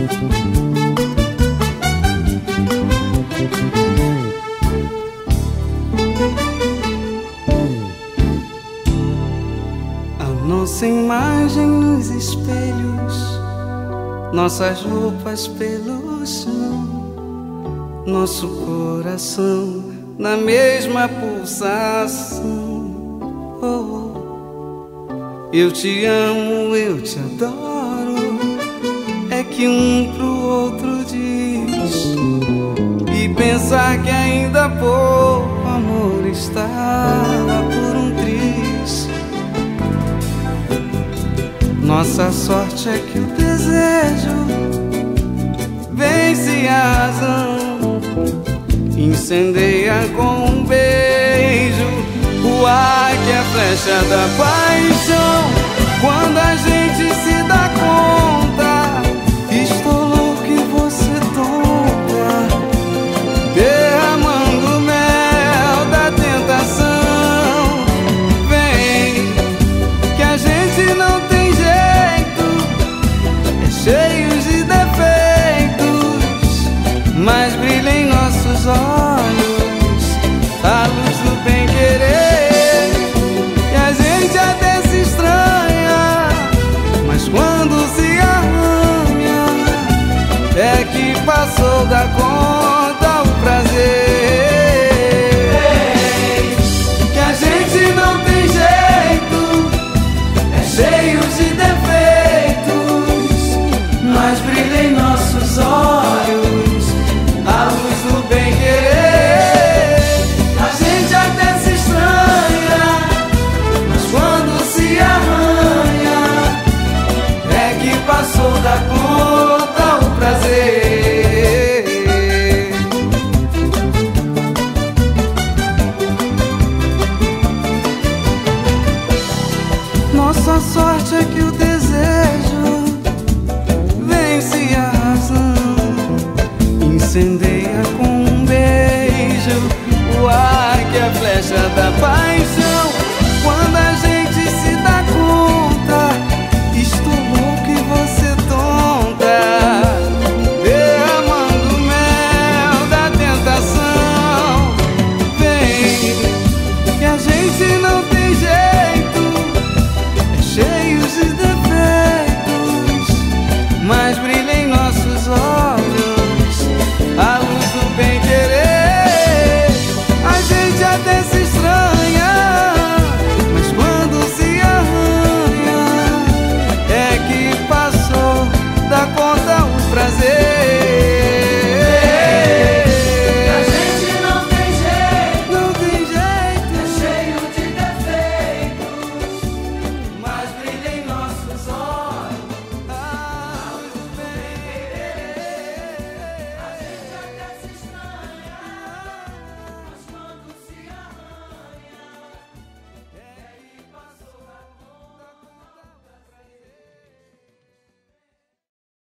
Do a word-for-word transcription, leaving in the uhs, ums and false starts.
Nossa imagem nos espelhos, nossas roupas pelo chão, nosso coração na mesma pulsação. Oh, oh. Eu te amo, eu te adoro, é que um pro outro diz. E pensar que ainda há pouco amor estava por um triz. Nossa sorte é que o desejo vence a razão, incendeia com um beijo o ar que é a flecha da paixão. Quando a gente se dá conta, estou louco e você tonta, derramando mel da tentação. Vem, que a gente não tem cheios de defeitos, mas brilha em nossos olhos a luz do bem-querer. E a gente até se estranha, mas quando se arranha é que passou da conta o prazer. Que a gente não tem jeito, é cheio de defeitos, mas brilha em nossos olhos a luz do bem-querer. A gente até se estranha, mas quando se arranha é que passou da conta o prazer. Nossa sorte é que o desejo vence a razão, incendeia com um beijo o ar que é a flecha da paixão. Quando a gente se dá conta, estou louco e você tonta, derramando mel da tentação. Vem, que a gente não tem jeito, é cheio de defeitos, mas brilha em nossos olhos a luz do bem-querer. A gente até se estranha, mas quando se arranha é que passou da conta o prazer.